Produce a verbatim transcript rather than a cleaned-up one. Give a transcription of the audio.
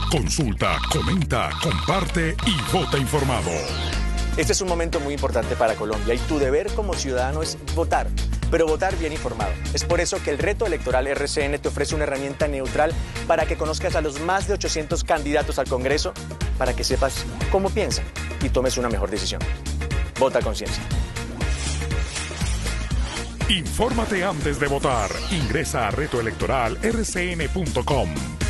Consulta, comenta, comparte y vota informado. Este es un momento muy importante para Colombia y tu deber como ciudadano es votar, pero votar bien informado. Es por eso que el Reto Electoral R C N te ofrece una herramienta neutral para que conozcas a los más de ochocientos candidatos al Congreso, para que sepas cómo piensan y tomes una mejor decisión. Vota a conciencia. Infórmate antes de votar. Ingresa a reto electoral r c n punto com.